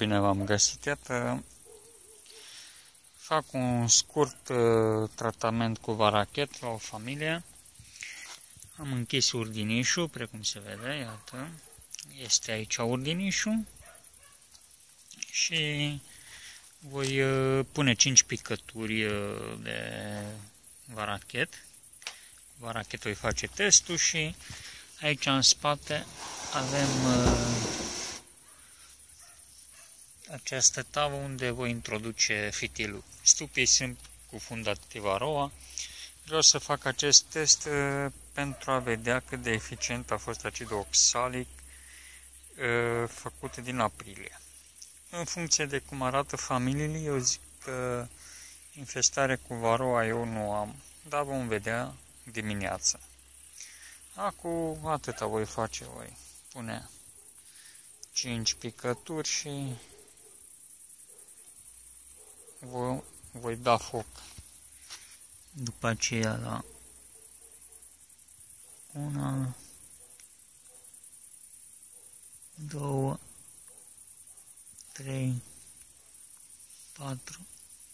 bine v-am găsit. Iată, fac un scurt tratament cu varachet la o familie. Am închis urdinișul, precum se vede, iată. Este aici urdinișul și voi pune 5 picături de varachet. Varachetul îi face testul și aici în spate avem această tavă unde voi introduce fitilul. Stupii sunt cufundate Varroa. Vreau să fac acest test pentru a vedea cât de eficient a fost acidul oxalic făcut din aprilie. În funcție de cum arată familiile, eu zic că infestare cu Varroa eu nu am, dar vom vedea dimineața. Acum atâta voi face, voi pune 5 picături și voi da foc. După aceea la 1, 2, 3, 4,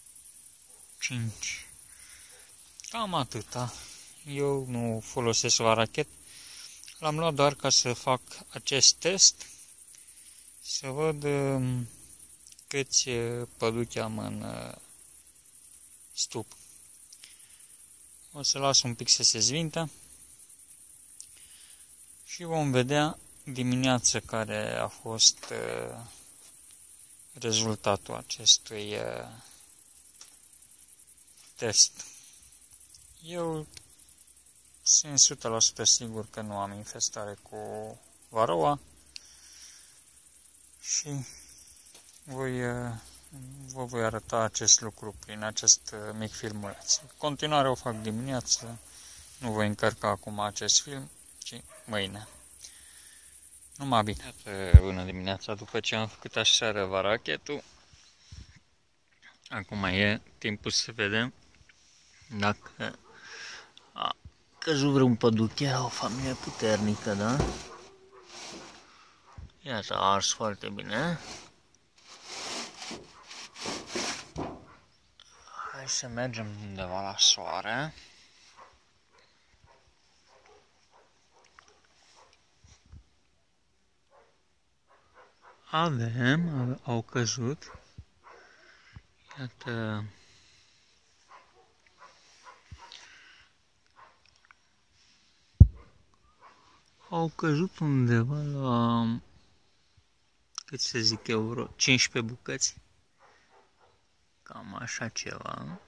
5. Cam atâta. Eu nu folosesc varachet. L-am luat doar ca să fac acest test, să văd câți păduchi am în stup. O să las un pic să se zvintă și vom vedea dimineața care a fost rezultatul acestui test. Eu sunt 100% sigur că nu am infestare cu Varroa și vă voi arăta acest lucru prin acest mic filmuleț. Continuare o fac dimineață, nu voi încărca acum acest film, ci mâine. Numai bine. Bună dimineața, după ce am făcut aseară varachetul, acum e timpul să vedem dacă a căzut vreun păduche. Era o familie puternică, da? Iată, a ars foarte bine. Hai să mergem undeva la soare. Au căzut. Iată. Au căzut undeva la, cât să zic eu, vreo 15 bucăți. Cam așa ceva.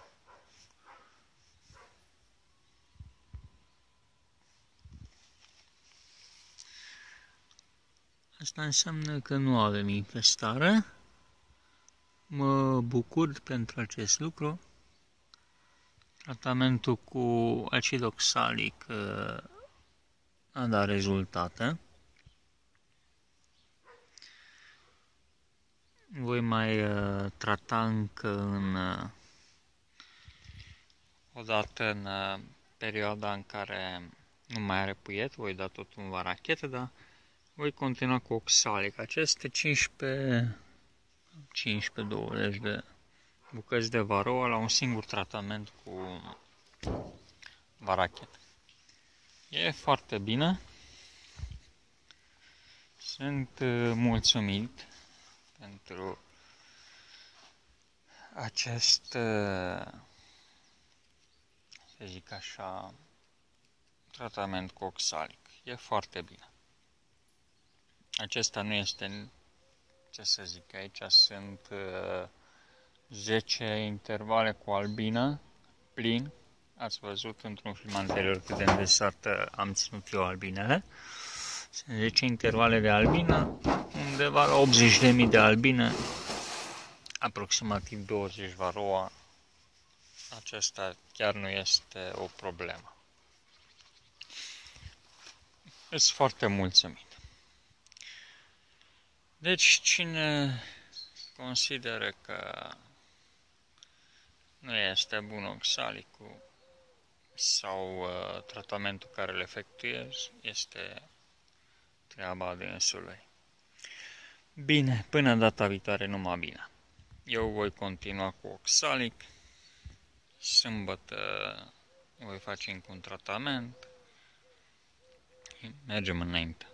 Asta înseamnă că nu avem infestare. Mă bucur pentru acest lucru. Tratamentul cu acid oxalic a dat rezultate. Voi mai trata încă odată în perioada în care nu mai are puiet, voi da tot un varachet, dar voi continua cu oxalic. Aceste 15-20 de bucăți de Varroa la un singur tratament cu varachet. E foarte bine. Sunt mulțumit pentru acest, să zic așa, tratament cu oxalic. E foarte bine. Acesta nu este, ce să zic, aici sunt 10 intervale cu albină, plin. Ați văzut într-un film anterior cât de îndesartă am ținut eu albinele. Sunt 10 intervale de albină, undeva la 80.000 de albine, aproximativ 20 Varroa. Acesta chiar nu este o problemă. Sunt foarte mulțumit. Deci, cine consideră că nu este bun oxalicul sau tratamentul care îl efectuez, este treaba dânsului. Bine, până data viitoare, numai bine. Eu voi continua cu oxalic. Sâmbătă voi face încă un tratament. Mergem înainte.